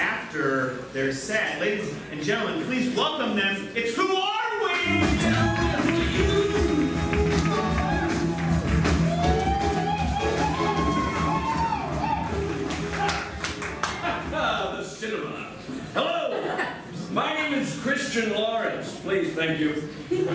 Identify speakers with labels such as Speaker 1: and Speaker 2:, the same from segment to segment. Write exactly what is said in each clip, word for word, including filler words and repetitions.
Speaker 1: after their set. Ladies and gentlemen, please welcome them. It's Who Are We?
Speaker 2: Ah, the cinema. Hello, my name is Christian Lawrence. Please, thank you. And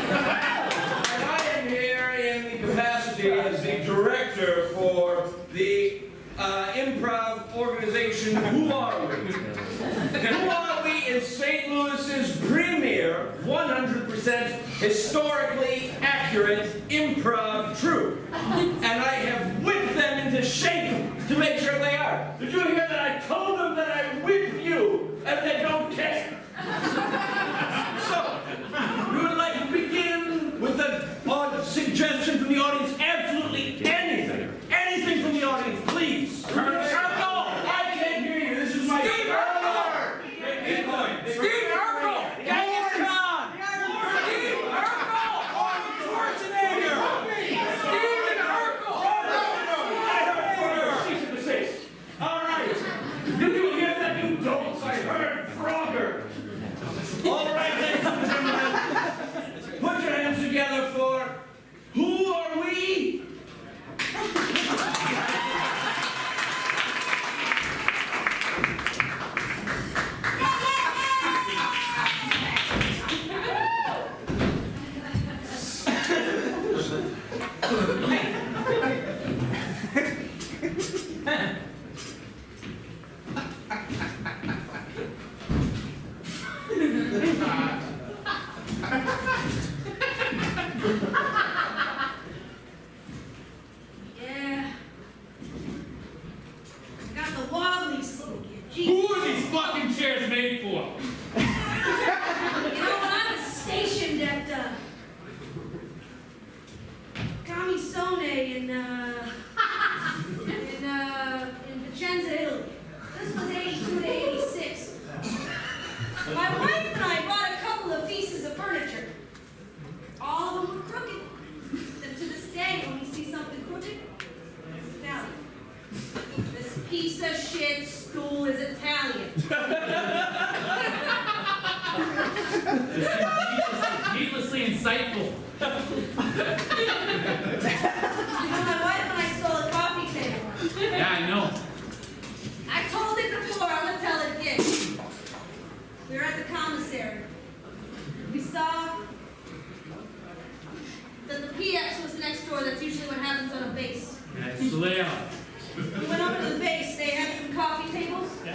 Speaker 2: I am here in the capacity as the director for the uh, improv organization Who Are We? Who Are We is Saint Louis's premier one hundred percent historically accurate improv troupe. And I have whipped them into shape to make sure they are. Did you hear that I told them that I whip you and they don't care? So, we would like to begin with an odd suggestion from the audience. Absolutely anything. Anything from the audience, please. Urkel! I can't hear you. This is my... Steve Urkel! Steve Urkel! Steve Urkel! Steve Urkel! Arnold Schwarzenegger! Steve Urkel! I heard cease and desist. All right. Did you hear that, you don'ts? I heard Frogger. All right, ladies and gentlemen. Put your hands together for Who Are We?
Speaker 3: Yeah. Got the wobbly slogan.
Speaker 4: Who are these fucking chairs made for?
Speaker 3: You know, when I was stationed at uh, Camisone in uh, in uh, in Vicenza, Italy. This was eighty-two to eighty-six. My wife and I bought a couple of pieces of furniture. All of them were crooked. And to this day, when we see something crooked, it's Italian. This piece of shit stool is Italian.
Speaker 4: Needlessly insightful.
Speaker 3: You know, my wife and I stole a coffee table.
Speaker 4: Yeah, I know.
Speaker 3: I told it before, I'm gonna tell it again. We were at the commissary. We saw that the P X was next door. That's usually what happens on a base.
Speaker 4: That's the layout.
Speaker 3: We went over to the base. They had some coffee tables.
Speaker 4: Yeah.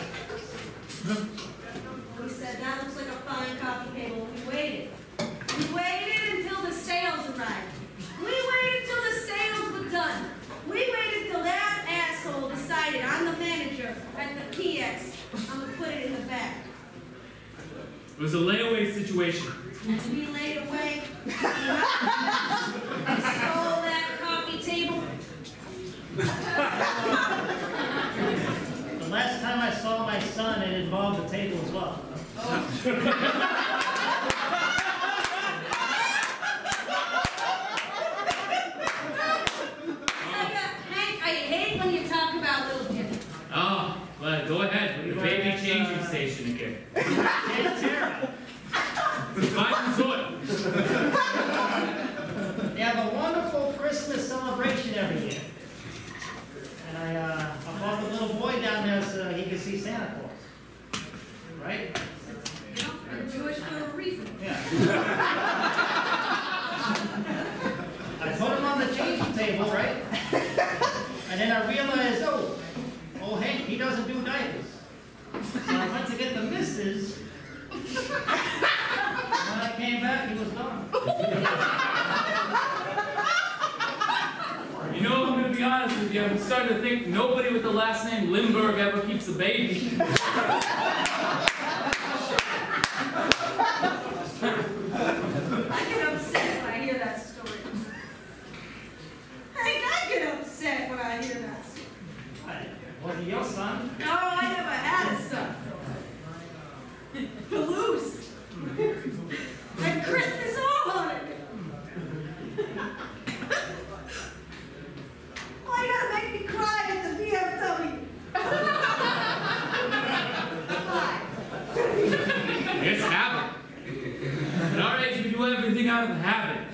Speaker 3: We said, that looks like a fine coffee table. We waited. We waited until the sales arrived. We waited till the sales were done. We waited till that asshole decided, I'm the manager at the P X. I'm gonna put it in the bag.
Speaker 4: It was a layaway situation.
Speaker 3: And we laid away. We stole that coffee table.
Speaker 5: The last time I saw my son, it involved a table as well.
Speaker 3: Hank, I hate when you talk about little kids.
Speaker 4: Oh, well, go ahead. The baby changing station again. Fine resort.
Speaker 5: They have a wonderful Christmas celebration every year. And I, uh, I brought the little boy down there so he could see Santa Claus. Right?
Speaker 3: You know, I'm Jewish for a reason.
Speaker 5: Yeah. I put him on the changing table, right? And then I realized, oh, oh Hank, he doesn't do diapers. So I went to get the missus. When I came back, he was gone.
Speaker 4: You know, I'm going to be honest with you. I'm starting to think nobody with the last name Lindbergh ever keeps a baby.
Speaker 3: I get upset when I hear that story. Hank, I get upset when I hear that story.
Speaker 5: Was he your son?
Speaker 3: No, I never had a son. Toulouse. And Christmas all on it. Why you gotta make me cry at the V F W?
Speaker 4: have a habit.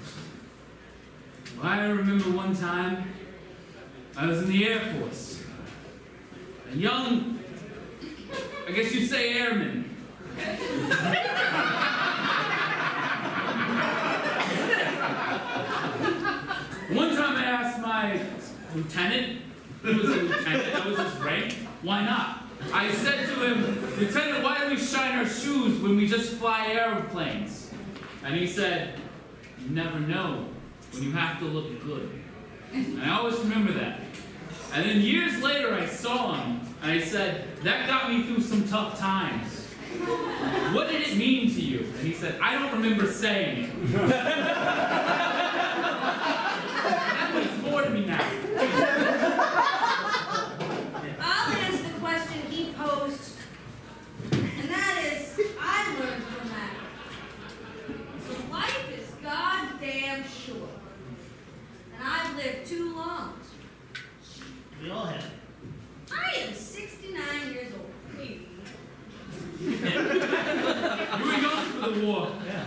Speaker 4: Well, I remember one time I was in the Air Force. A young, I guess you'd say airman. One time I asked my lieutenant, he was a lieutenant, that was his rank, why not? I said to him, Lieutenant, why do we shine our shoes when we just fly airplanes? And he said, you never know when you have to look good. And I always remember that. And then years later I saw him, and I said, that got me through some tough times. What did it mean to you? And he said, I don't remember saying it. That means more to me now.
Speaker 3: I'll answer the question he posed, and that is, I learned from that. So life is goddamn short, and I've lived too long.
Speaker 5: We all have.
Speaker 3: I am sixty-nine years old.
Speaker 4: You were going for the war.
Speaker 5: Yeah.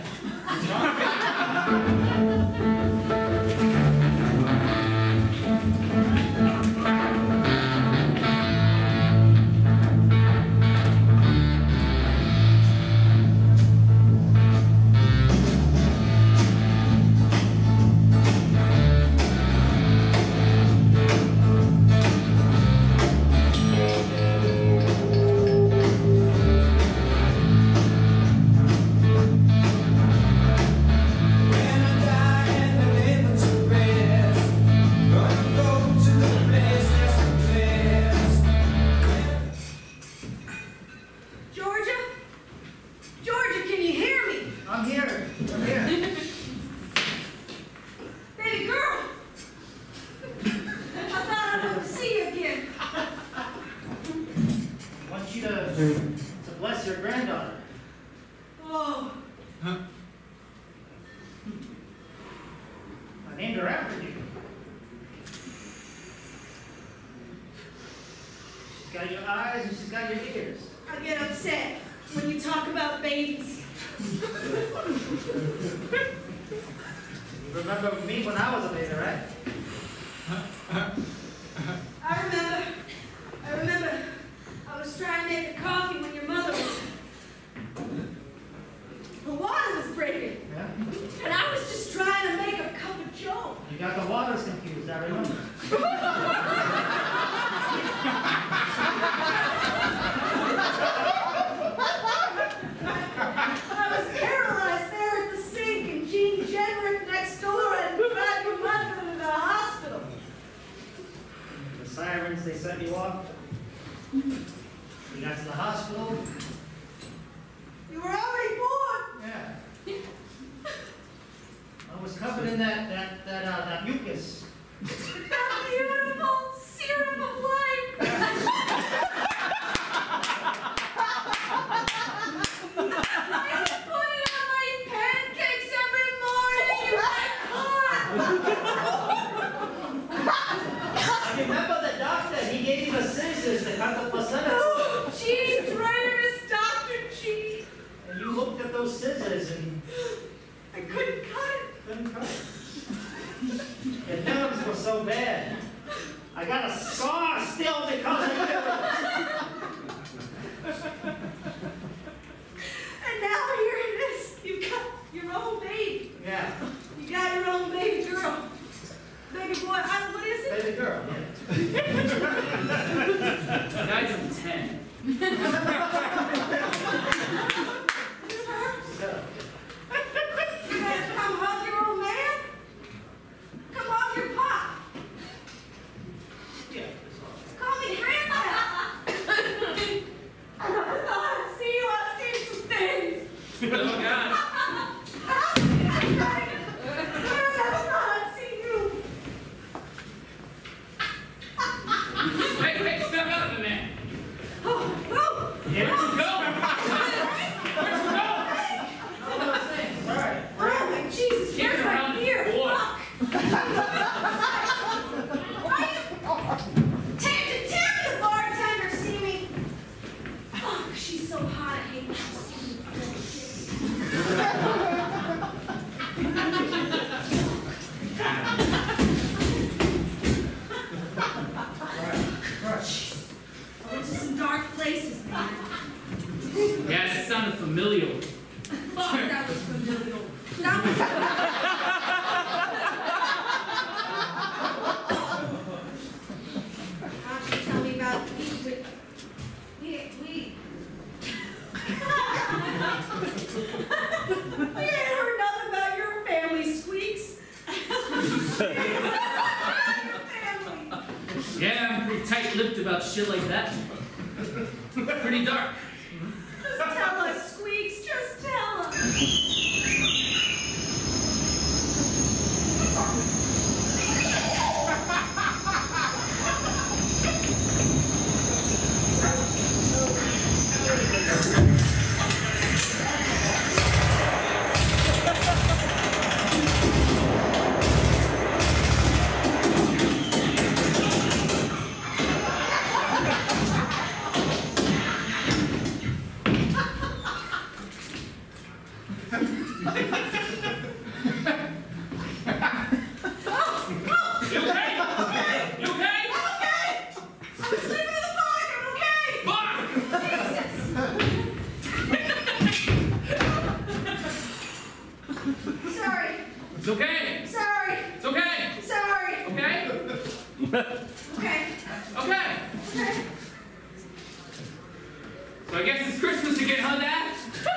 Speaker 4: familial.
Speaker 3: Fuck, that was familial. That was Why don't you tell me about we we we we We ain't heard nothing about your family, Squeaks.
Speaker 4: Yeah, I'm pretty tight-lipped about shit like that. Pretty dark.
Speaker 3: Just tell us, Squeaks, just tell us.
Speaker 4: It's okay.
Speaker 3: Sorry.
Speaker 4: It's okay.
Speaker 3: Sorry.
Speaker 4: Okay?
Speaker 3: Okay.
Speaker 4: Okay.
Speaker 3: Okay.
Speaker 4: So I guess it's Christmas again, huh, Dad?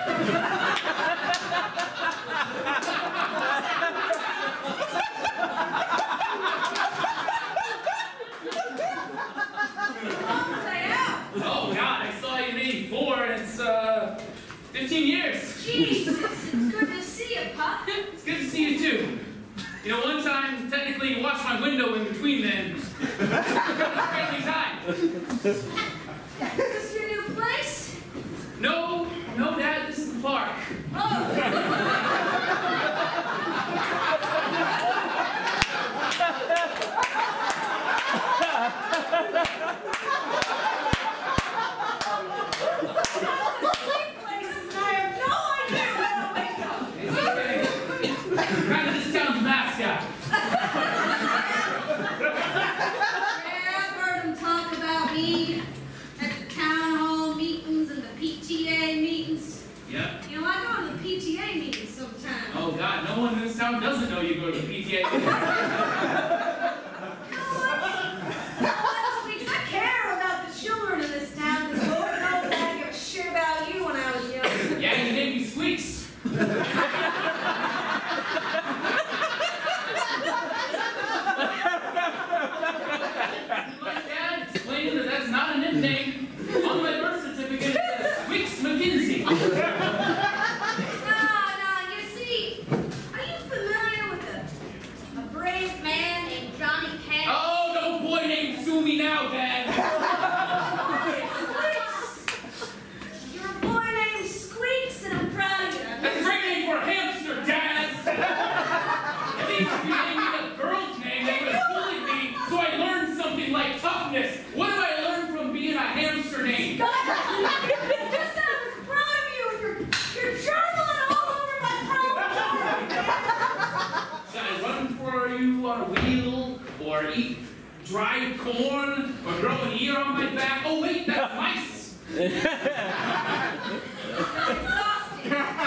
Speaker 4: Oh, God, I saw you in eighty-four, and it's, uh, fifteen years.
Speaker 3: Jesus, it's good to see you, Pop.
Speaker 4: It's good to see you, too. You know, one time, technically, you watched my window in between then. It was a friendly time.
Speaker 3: Is this your new place?
Speaker 4: No, no, Dad, this is the park. Oh, God, no one in this town doesn't know you go to the P T A meeting.
Speaker 3: I care about the children in this town, because Lord knows I didn't give a shit about you when I was young.
Speaker 4: Yeah, you gave me squeaks. My dad explained that that's not a nickname. On my birth certificate, it says Squeaks McKinsey. What do I learn from being a hamster name?
Speaker 3: Just that I was proud of you, and you're, you're journaling all over my proud.
Speaker 4: Should I run for you on a wheel, or eat dried corn, or grow an ear on my back? Oh wait, that's mice!
Speaker 3: I'm exhausted.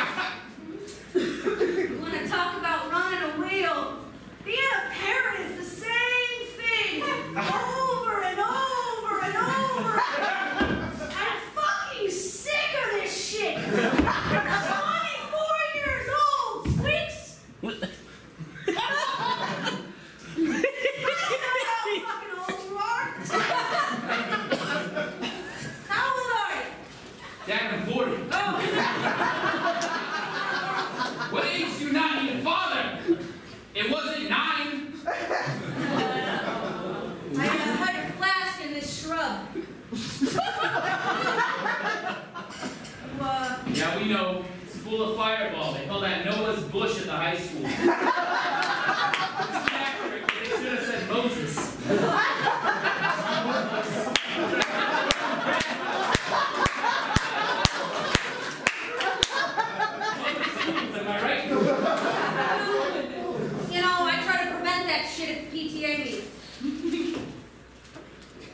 Speaker 3: You want to talk about running a wheel? Being a parent is the same thing. Over and over and over. I'm fucking sick of this shit. I'm twenty-four years old, Squeaks. I don't know how fucking old you are. How old are you?
Speaker 4: Dad, I'm forty.
Speaker 3: Oh.
Speaker 4: What age do you not need a father? It wasn't nine.
Speaker 3: I uh, had a flask in this shrub. uh,
Speaker 4: Yeah, we know. It's full of Fireball. They call that Noah's Bush at the high school. It's inaccurate. They should have said Moses. Am I right?
Speaker 3: You know, I try to prevent that shit at the P T A meeting.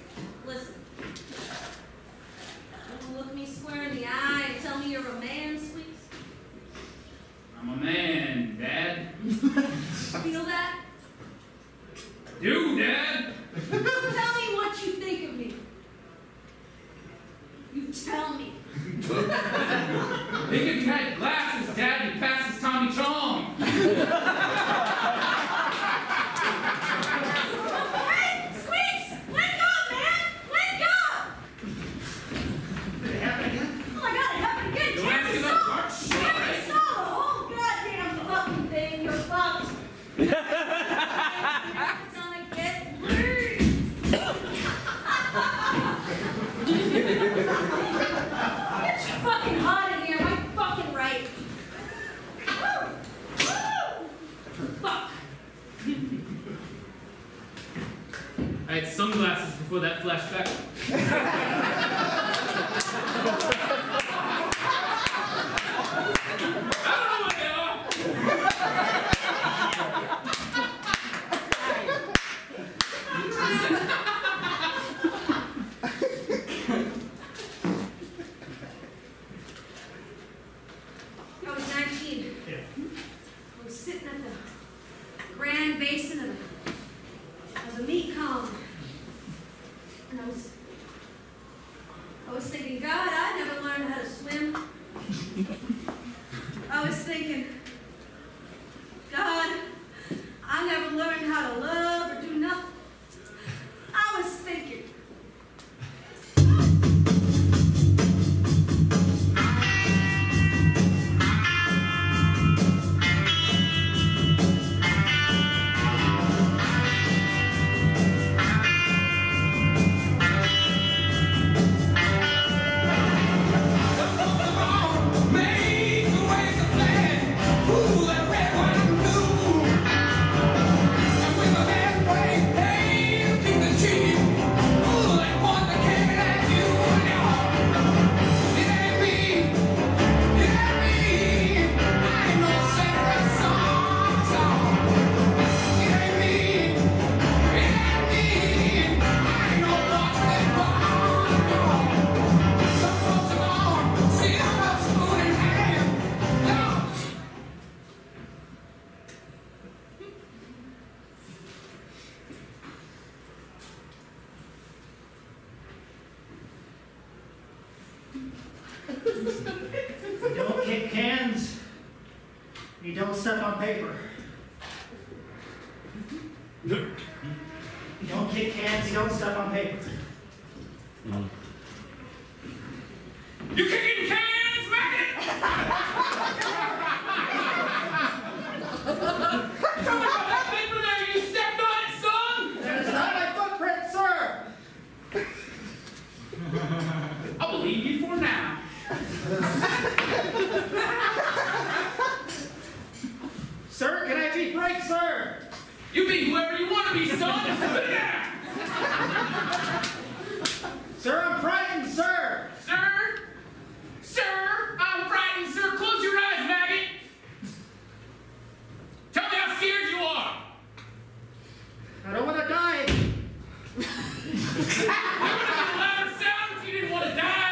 Speaker 3: Listen. You wanna look me square in the eye and tell me you're a man, Squeaks? tell me.
Speaker 4: Think if you had glasses, Dad, you'd pass as Tommy Chong.
Speaker 3: Hey, Squeaks! Wake up, man! Wake up!
Speaker 5: Did it happen again?
Speaker 3: Oh my God, it happened again!
Speaker 4: Don't ask me about dark shit,
Speaker 3: Can't
Speaker 4: right?
Speaker 3: saw the whole goddamn fucking thing. You're fucked. You're gonna get blurred. It's fucking hot in here. Am I fucking right? Woo! Woo! Fuck.
Speaker 4: I had sunglasses before that flashback. I don't know what they are.
Speaker 3: I was nineteen.
Speaker 5: Yeah.
Speaker 3: I was sitting at the grand basin of a, of a meat column. And I was, I was thinking, God, I never learned how to swim. I was thinking, God, I never learned how to love or do nothing. I was thinking,
Speaker 5: You don't kick cans. You don't step on paper. You don't kick cans. You don't step on paper.
Speaker 4: You kicking cans, maggot? Tell me about that paper there, you stepped on it, son!
Speaker 5: That is not my footprint, sir.
Speaker 4: I'll believe you for now.
Speaker 5: Sir, can I be frank, sir?
Speaker 4: You be whoever you want to be, son. Spit it out.
Speaker 5: Sir, I'm frightened, sir.
Speaker 4: Sir? Sir? I'm frightened, sir. Close your eyes, maggot. Tell me how scared you are.
Speaker 5: I don't want to die.
Speaker 4: You would have been louder sound if you didn't want to die.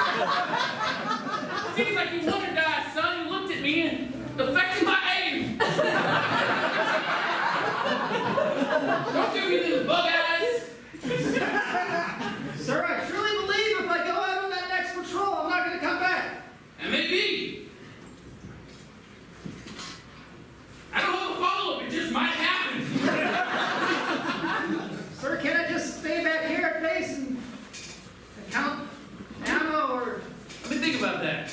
Speaker 4: Seems like you want to die, son. You looked at me and affected my aim. Don't do your little bug eyes.
Speaker 5: Sir, I truly believe if I go out on that next patrol, I'm not going to come back.
Speaker 4: And maybe. I don't have a follow-up. It just might happen.
Speaker 5: Sir, can I just stay back here at base and count ammo or...
Speaker 4: Let me think about that.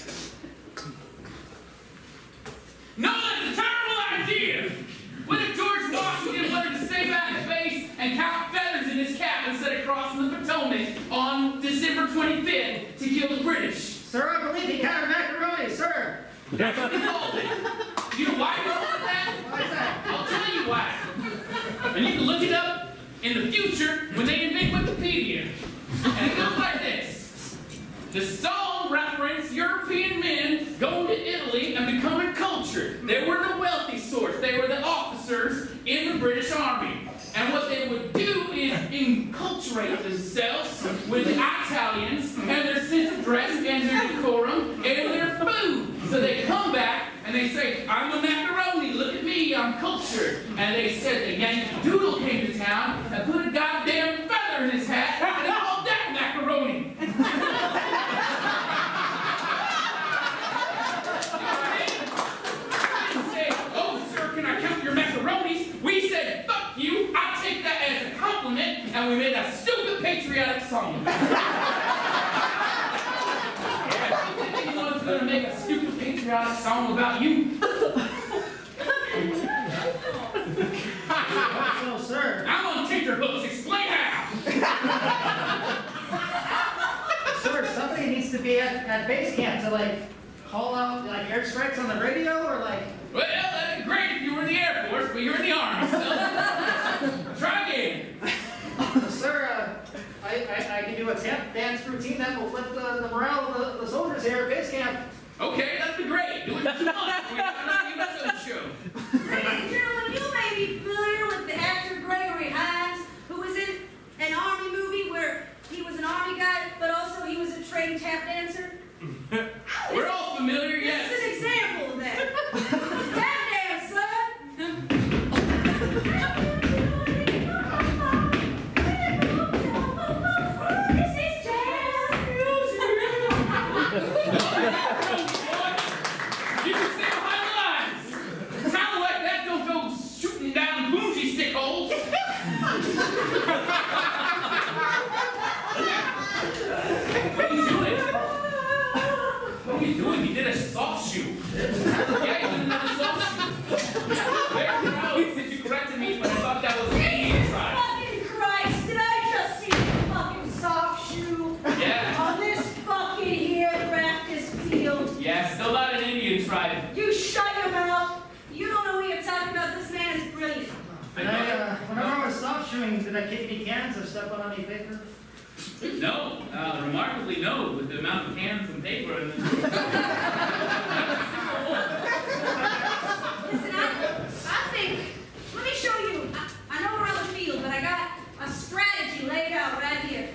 Speaker 4: No, that's a terrible idea! What if George Washington wanted to stay back at base and count feathers in his cap instead of crossing the Potomac on December twenty-fifth to kill the British?
Speaker 5: Sir, I believe he counted macaroni, sir.
Speaker 4: That's what they called it. You know why they called it that?
Speaker 5: Why is that?
Speaker 4: I'll tell you why. And you can look it up in the future when they invent Wikipedia. And it goes like this. The song referenced European men going to Italy and becoming cultured. They were the wealthy sorts. They were the officers in the British Army. And what they would do is enculturate themselves with the Italians and their sense of dress and their decorum and their food. So they come back and they say, I'm a macaroni, look at me, I'm cultured. And they said the Yankee Doodle came to town and put a goddamn feather in his hat and they called that macaroni. gonna make a stupid patriotic song about you.
Speaker 5: No, sir.
Speaker 4: I'm on tenterhooks. Explain how.
Speaker 5: Sir, somebody needs to be at, at base camp to like call out like airstrikes on the radio or like.
Speaker 4: Well, uh, great if you were in the Air Force, but you're in the Army still. Try again.
Speaker 5: Sir, uh, I, I, I can do a tap dance routine that will lift the, the morale of the, the soldiers here at base camp.
Speaker 4: Okay, that'd be great. Do it what you want. We got another episode show.
Speaker 3: Ladies and gentlemen, you may be familiar with the actor Gregory Hines, who was in an Army movie where he was an Army guy, but also he was a trained tap dancer.
Speaker 4: We're all familiar, yes.
Speaker 3: This is an example of that. Tap dance, son! This is jazz music!
Speaker 4: You can stay behind the lines. Talent like that don't go shooting down bougie stick holes. What are you doing? What are you doing? He did a soft shoe. Yeah, he did another soft shoe. Very proud that you corrected me, but I thought that was an Indian try.
Speaker 3: Fucking Christ, did I just see a fucking soft shoe?
Speaker 4: Yeah.
Speaker 3: On this fucking here practice field?
Speaker 4: Yeah, still not an Indian tribe.
Speaker 3: You shut your mouth. You don't know what you're talking about. This man is brilliant.
Speaker 5: Did I, uh, whenever I was soft shoeing, did I kick any cans or step on any paper?
Speaker 4: No, uh, remarkably no, with the amount of cans and paper and
Speaker 3: Listen, I, I think, let me show you. I, I know we're on the field, but I got a strategy laid out right here.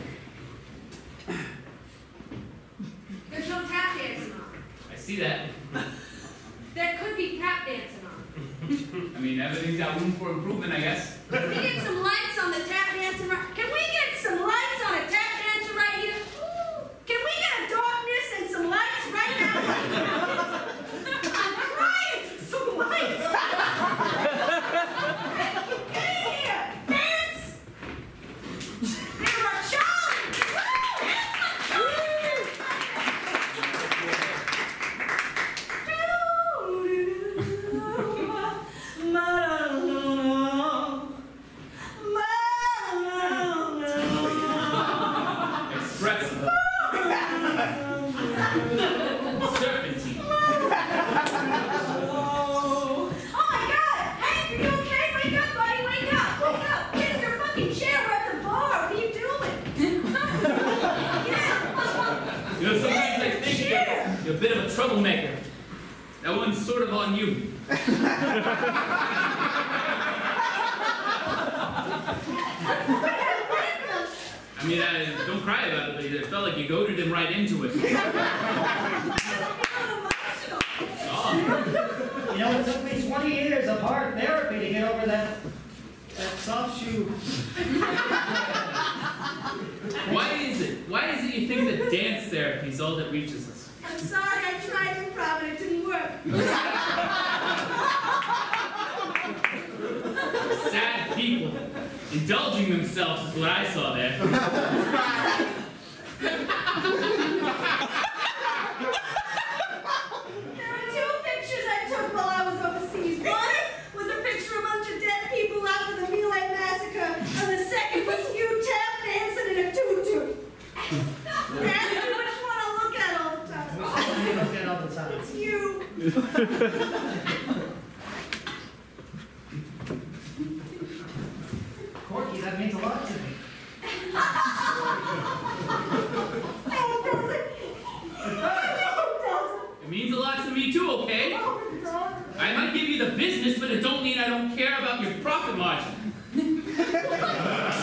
Speaker 3: There's no tap dancing on.
Speaker 4: I see that.
Speaker 3: There could be tap dancing on.
Speaker 4: I mean, everything's got room for improvement, I guess.
Speaker 3: Can we get some lights on the tap dancing right? Can we get some lights on a tap dancer right here? Can we get a darkness and some lights right now? I'm crying for some lights. Get in here, dance. There are Charlie. Dance like
Speaker 4: Expressive. Serpentine.
Speaker 3: Oh my God! Hank, are you okay? Wake up, buddy! Wake up! Wake up! Get in your fucking chair. We're at the bar. What are you doing? Yeah.
Speaker 4: You know, sometimes I think you're, you're a bit of a troublemaker. That one's sort of on you. I mean, I, don't cry about it, but it felt like you goaded him right into it. Oh.
Speaker 5: You know, it took me twenty years of hard therapy to get over that, that soft shoe.
Speaker 4: Why is it? Why is it you think that dance therapy is all that reaches us?
Speaker 3: I'm sorry. I tried improv and it didn't work.
Speaker 4: Sad people. Indulging themselves is what I saw there.
Speaker 3: There were two pictures I took while I was overseas. One was a picture of a bunch of dead people after the My Lai massacre, and the second was you tap dancing in a tutu. Ask me which one I look at all the time.
Speaker 5: I look at all the time.
Speaker 3: It's you.
Speaker 5: Corky, that means a lot to me.
Speaker 4: It means a lot to me too, okay? I might give you the business, but it don't mean I don't care about your profit margin.